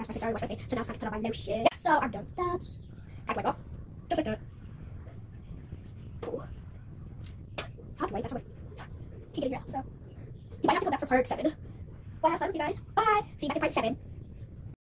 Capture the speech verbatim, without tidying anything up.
my sister washed with me, so now it's time to put on my lotion. Yeah, so I'm done with that. I wipe off, just like that. Ooh. Hard to wipe, that's how I keep getting around, so. You might have to go back for part seven. Well, have fun with you guys. Bye. See you back in part seven.